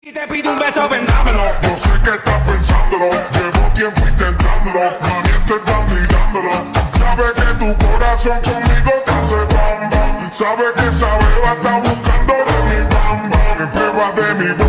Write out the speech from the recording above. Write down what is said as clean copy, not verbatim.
Y te pido un beso, vendámelo. Yo sé que estás pensándolo, llevo tiempo intentándolo, mami, te estás mirándolo. Sabe que tu corazón conmigo te hace bam bam. Sabe que esa beba está buscando de mi bam bam. Que prueba de mi